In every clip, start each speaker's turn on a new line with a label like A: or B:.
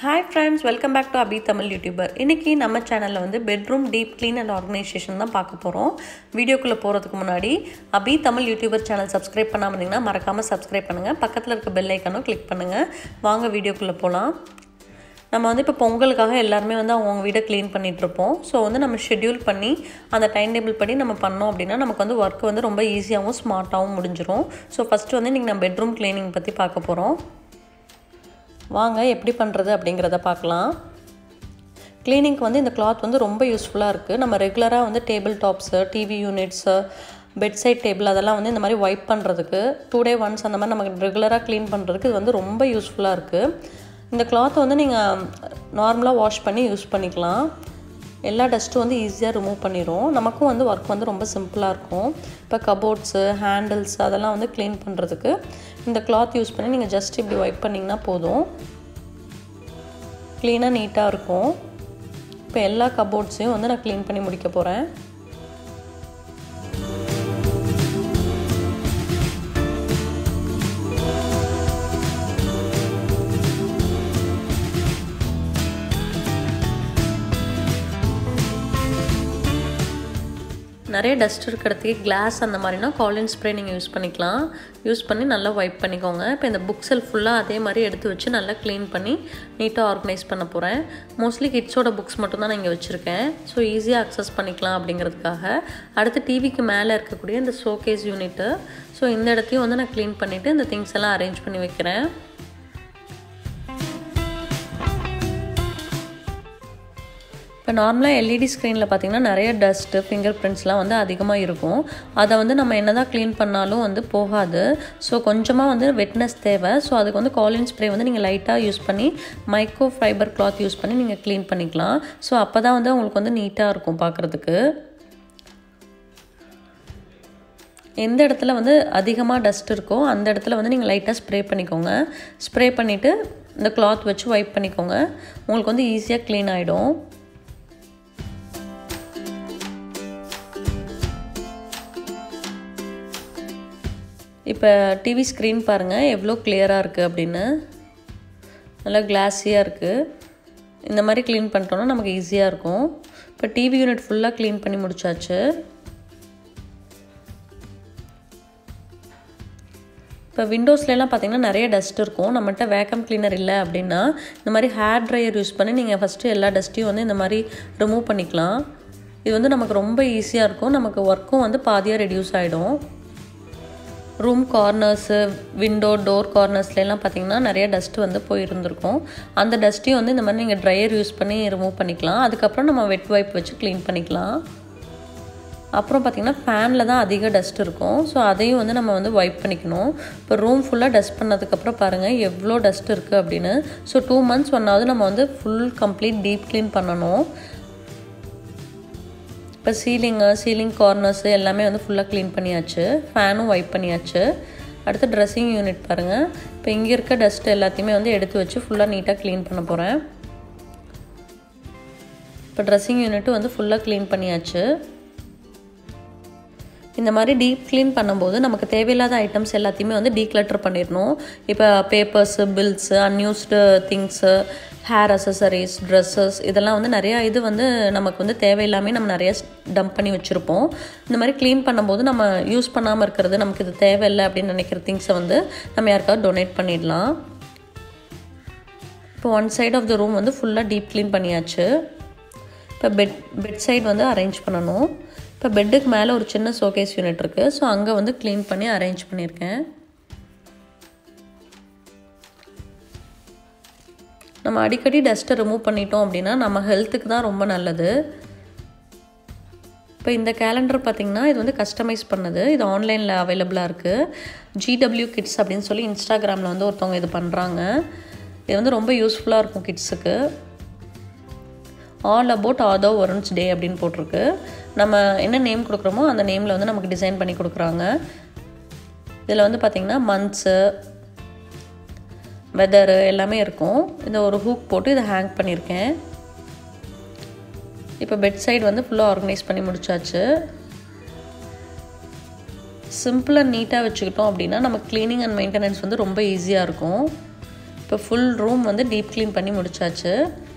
A: Hi friends, welcome back to Abhi Tamil YouTuber. இன்னைக்கு நம்ம சேனல்ல வந்து bedroom deep clean and organisation தான் பார்க்க போறோம். வீடியோக்குள்ள போறதுக்கு முன்னாடி Abhi Tamil YouTuber channel subscribe பண்ணாம இருந்தீங்கன்னா மறக்காம சப்ஸ்கிரைப் பண்ணுங்க. பக்கத்துல இருக்க பெல் ஐகானை கிளிக் பண்ணுங்க. வாங்க வீடியோக்குள்ள போலாம். நம்ம வந்து இப்போ பொங்கலுக்காக எல்லாரும் வந்து அவங்க வீட க்ளீன் பண்ணிட்டு இருப்போம். சோ வந்து நம்ம ஷெட்யூல் பண்ணி அந்த டைம் டேபிள் படி நம்ம பண்ணோம் அப்படினா நமக்கு வந்து வர்க் வந்து ரொம்ப ஈஸியாவும் ஸ்மார்ட்டாவும் முடிஞ்சிரும். சோ ஃபர்ஸ்ட் வந்து இன்னைக்கு நம்ம பெட்ரூம் க்ளீனிங் பத்தி பார்க்க போறோம். வாங்க எப்படி பண்றது அப்படிங்கறத பார்க்கலாம். க்ளீனிங்க்கு வந்து இந்த கிளாத் வந்து ரொம்ப யூஸ்ஃபுல்லா இருக்கு. நம்ம ரெகுலரா வந்து table tops, TV units, bed side table அதெல்லாம் வந்து இந்த மாதிரி வைப் பண்றதுக்கு 2 டே ஒன்ஸ் அந்த மாதிரி நமக்கு ரெகுலரா க்ளீன் பண்றதுக்கு இது வந்து ரொம்ப யூஸ்ஃபுல்லா இருக்கு. இந்த கிளாத் வந்து நீங்க நார்மலா வாஷ் பண்ணி யூஸ் பண்ணிக்கலாம். எல்லா டஸ்ட்டும் வந்து ஈஸியா ரிமூவ் பண்ணிரும். நமக்கும் வந்து வர்க் வந்து ரொம்ப சிம்பிளா இருக்கும். இப்ப கபோர்ட்ஸ், ஹேண்டில்ஸ் அதெல்லாம் வந்து க்ளீன் பண்றதுக்கு இந்த கிளாத் யூஸ் பண்ணி நீங்க ஜஸ்ட் இப்படி வைப் பண்ணீங்கனா போதும். க்ளீனா நீட்டா இருக்கும். இப்போ எல்லா கபோர்ட்ஸையும் வந்து நான் க்ளீன் பண்ணி முடிக்க போறேன். நிறைய டஸ்ட் இருக்கிறதுக்கு கிளாஸ் அந்த மாதிரினா காலின் ஸ்ப்ரே நீங்கள் யூஸ் பண்ணிக்கலாம். யூஸ் பண்ணி நல்லா வைப் பண்ணிக்கோங்க. இப்போ இந்த புக் செல்ஃப் ஃபுல்லாக அதே மாதிரி எடுத்து வச்சு நல்லா க்ளீன் பண்ணி நீட்டாக ஆர்கனைஸ் பண்ண போகிறேன். மோஸ்ட்லி கிட்ஸோட புக்ஸ் மட்டும் தான் நான் இங்கே வச்சுருக்கேன். ஸோ ஈஸியாக அக்சஸ் பண்ணிக்கலாம் அப்படிங்கிறதுக்காக. அடுத்து டிவிக்கு மேலே இருக்கக்கூடிய இந்த ஷோகேஸ் யூனிட்டு. ஸோ இந்த இடத்தையும் வந்து நான் க்ளீன் பண்ணிவிட்டு இந்த திங்ஸ் எல்லாம் அரேஞ்ச் பண்ணி வைக்கிறேன். இப்போ நார்மலாக எல்இடி ஸ்க்ரீனில் பார்த்தீங்கன்னா நிறைய டஸ்ட்டு ஃபிங்கர் பிரிண்ட்ஸ்லாம் வந்து அதிகமாக இருக்கும். அதை வந்து நம்ம என்ன தான் க்ளீன் பண்ணாலும் வந்து போகாது. ஸோ கொஞ்சமாக வந்து வெட்னஸ் தேவை. ஸோ அதுக்கு வந்து காலின் ஸ்ப்ரே வந்து நீங்கள் லைட்டாக யூஸ் பண்ணி மைக்ரோ ஃபைபர் கிளாத் யூஸ் பண்ணி நீங்கள் க்ளீன் பண்ணிக்கலாம். ஸோ அப்போ தான் வந்து உங்களுக்கு வந்து நீட்டாக இருக்கும் பார்க்குறதுக்கு. எந்த இடத்துல வந்து அதிகமாக டஸ்ட் இருக்கோ அந்த இடத்துல வந்து நீங்கள் லைட்டாக ஸ்ப்ரே பண்ணிக்கோங்க. ஸ்ப்ரே பண்ணிவிட்டு இந்த கிளாத் வச்சு வைப் பண்ணிக்கோங்க. உங்களுக்கு வந்து ஈஸியாக க்ளீன் ஆகிடும். இப்போ டிவி ஸ்க்ரீன் பாருங்கள் எவ்வளோ கிளியராக இருக்குது அப்படின்னு. நல்லா கிளாஸியாக இருக்குது. இந்த மாதிரி க்ளீன் பண்ணிட்டோன்னா நமக்கு ஈஸியாக இருக்கும். இப்போ டிவி யூனிட் ஃபுல்லாக க்ளீன் பண்ணி முடிச்சாச்சு. இப்போ விண்டோஸ்லாம் பார்த்தீங்கன்னா நிறைய டஸ்ட் இருக்கும். நம்மகிட்ட வேக்கம் கிளீனர் இல்லை அப்படின்னா இந்த மாதிரி ஹேர் ட்ரையர் யூஸ் பண்ணி நீங்கள் ஃபஸ்ட்டு எல்லா டஸ்ட்டையும் வந்து இந்த மாதிரி ரிமூவ் பண்ணிக்கலாம். இது வந்து நமக்கு ரொம்ப ஈஸியாக இருக்கும். நமக்கு ஒர்க்கும் வந்து பாதியாக ரெடியூஸ் ஆகிடும். ரூம் கார்னர்ஸு, விண்டோ டோர் கார்னர்ஸ்லாம் பார்த்தீங்கன்னா நிறைய டஸ்ட் வந்து போயிருந்துருக்கும். அந்த டஸ்ட்டையும் வந்து இந்த மாதிரி நீங்கள் ட்ரையர் யூஸ் பண்ணி ரிமூவ் பண்ணிக்கலாம். அதுக்கப்புறம் நம்ம வெட் வைப் வச்சு க்ளீன் பண்ணிக்கலாம். அப்புறம் பார்த்திங்கன்னா ஃபேனில் தான் அதிக டஸ்ட் இருக்கும். ஸோ அதையும் வந்து நம்ம வந்து வைப் பண்ணிக்கணும். இப்போ ரூம் ஃபுல்லாக டஸ்ட் பண்ணதுக்கப்புறம் பாருங்கள் எவ்வளோ டஸ்ட் இருக்குது அப்படின்னு. ஸோ 2 months ஒன்றாவது நம்ம வந்து ஃபுல் கம்ப்ளீட் டீப் க்ளீன் பண்ணணும். இப்போ சீலிங் கார்னர்ஸு எல்லாமே வந்து ஃபுல்லாக க்ளீன் பண்ணியாச்சு. ஃபேனும் வைப் பண்ணியாச்சு. அடுத்து ட்ரெஸ்ஸிங் யூனிட் பாருங்கள். இப்போ இங்கே இருக்க டஸ்ட் எல்லாத்தையுமே வந்து எடுத்து வச்சு ஃபுல்லாக நீட்டாக க்ளீன் பண்ண போகிறேன். இப்போ ட்ரெஸ்ஸிங் யூனிட்டும் வந்து ஃபுல்லாக க்ளீன் பண்ணியாச்சு. இந்த மாதிரி டீப் க்ளீன் பண்ணும்போது நமக்கு தேவையில்லாத ஐட்டம்ஸ் எல்லாத்தையுமே வந்து டீக்ளட்டர் பண்ணிடணும். இப்போ papers, bills, unused things, hair accessories, dresses இதெல்லாம் வந்து நிறையா இது வந்து நமக்கு வந்து தேவையில்லாமல் நம்ம நிறையா டம்ப் பண்ணி வச்சுருப்போம். இந்த மாதிரி க்ளீன் பண்ணும்போது நம்ம யூஸ் பண்ணாமல் இருக்கிறது, நமக்கு இது தேவையில்லை அப்படின்னு நினைக்கிற திங்ஸை வந்து நம்ம யாருக்காவது டொனேட் பண்ணிடலாம். இப்போ one side of the room வந்து ஃபுல்லாக டீப் க்ளீன் பண்ணியாச்சு. இப்போ பெட் சைடு வந்து அரேஞ்ச் பண்ணணும். இப்போ பெட்டுக்கு மேலே ஒரு சின்ன ஷோகேஸ் யூனிட் இருக்குது. ஸோ அங்கே வந்து க்ளீன் பண்ணி அரேஞ்ச் பண்ணியிருக்கேன். நம்ம அடிக்கடி டஸ்ட்டை ரிமூவ் பண்ணிட்டோம் அப்படின்னா நம்ம ஹெல்த்துக்கு தான் ரொம்ப நல்லது. இப்போ இந்த கேலண்டர் பார்த்திங்கன்னா இது வந்து கஸ்டமைஸ் பண்ணது. இது ஆன்லைனில் அவைலபிளாக இருக்குது. GW கிட்ஸ் அப்படின்னு சொல்லி இன்ஸ்டாகிராமில் வந்து ஒருத்தவங்க இது பண்ணுறாங்க. இது வந்து ரொம்ப யூஸ்ஃபுல்லாக இருக்கும் கிட்ஸுக்கு. ஆல் அபவுட் ஆதோ வருண்ஸ் டே அப்படின்னு போட்டிருக்கு. நம்ம என்ன நேம் கொடுக்குறோமோ அந்த நேமில் வந்து நமக்கு டிசைன் பண்ணி கொடுக்குறாங்க. இதில் வந்து பார்த்திங்கன்னா மந்த்ஸு, வெதரு எல்லாமே இருக்கும். இந்த ஒரு ஹூக் போட்டு இதை ஹேங் பண்ணியிருக்கேன். இப்போ பெட் சைடு வந்து ஃபுல்லாக ஆர்கனைஸ் பண்ணி முடிச்சாச்சு. சிம்பிளாக நீட்டாக வச்சுக்கிட்டோம் அப்படின்னா நம்ம க்ளீனிங் அண்ட் மெயின்டெனன்ஸ் வந்து ரொம்ப ஈஸியாக இருக்கும். இப்போ ஃபுல் ரூம் வந்து டீப் க்ளீன் பண்ணி முடிச்சாச்சு.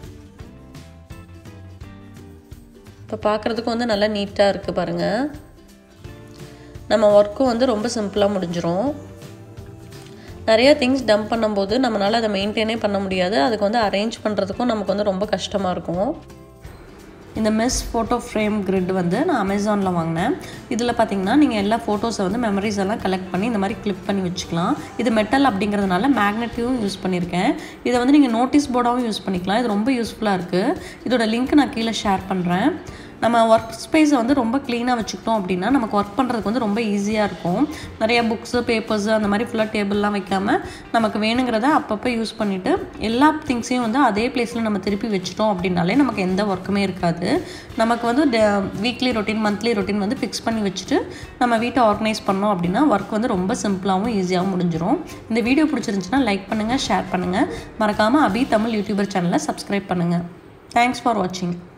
A: இப்போ பார்க்குறதுக்கும் வந்து நல்லா நீட்டாக இருக்குது பாருங்கள். நம்ம ஒர்க்கும் வந்து ரொம்ப சிம்பிளாக முடிஞ்சிரும். நிறைய திங்ஸ் டம்ப் பண்ணும்போது நம்மளால் அதை மெயின்டைனே பண்ண முடியாது. அதுக்கு வந்து அரேஞ்ச் பண்ணுறதுக்கும் நமக்கு வந்து ரொம்ப கஷ்டமாக இருக்கும். இந்த மெஸ் ஃபோட்டோ ஃப்ரேம் கிரிட் வந்து நான் அமேசானில் வாங்கினேன். இதில் பார்த்தீங்கன்னா நீங்கள் எல்லா ஃபோட்டோஸை வந்து மெமரிஸ் எல்லாம் கலெக்ட் பண்ணி இந்த மாதிரி கிளிப் பண்ணி வச்சுக்கலாம். இது மெட்டல் அப்படிங்கிறதுனால மேக்னெட்டையும் யூஸ் பண்ணியிருக்கேன். இதை வந்து நீங்கள் நோட்டீஸ் போர்டாகவும் யூஸ் பண்ணிக்கலாம். இது ரொம்ப யூஸ்ஃபுல்லாக இருக்குது. இதோட லிங்க் நான் கீழே ஷேர் பண்ணுறேன். நம்ம ஒர்க் ஸ்பேஸை வந்து ரொம்ப க்ளீனாக வச்சுக்கிட்டோம் அப்படின்னா நமக்கு ஒர்க் பண்ணுறதுக்கு வந்து ரொம்ப ஈஸியாக இருக்கும். நிறைய புக்ஸு பேப்பர்ஸு அந்த மாதிரி ஃபுல்லாக டேபிள்லாம் வைக்காமல் நமக்கு வேணுங்கிறத அப்பப்போ யூஸ் பண்ணிவிட்டு எல்லா திங்ஸையும் வந்து அதே பிளேஸில் நம்ம திருப்பி வச்சிட்டோம் அப்படின்னாலே நமக்கு எந்த ஒர்க்குமே இருக்காது. நமக்கு வந்து வீக்லி ரொட்டீன் மந்த்லி ரொட்டீன் வந்து ஃபிக்ஸ் பண்ணி வச்சுட்டு நம்ம வீட்டை ஆர்கனைஸ் பண்ணோம் அப்படின்னா ஒர்க் வந்து ரொம்ப சிம்பிளாகவும் ஈஸியாகவும் முடிஞ்சிடும். இந்த வீடியோ பிடிச்சிருந்துச்சுன்னா லைக் பண்ணுங்கள், ஷேர் பண்ணுங்கள். மறக்காமல் அபி தமிழ் யூடியூபர் சேனலை சப்ஸ்கிரைப் பண்ணுங்கள். தேங்க்ஸ் ஃபார் வாட்சிங்.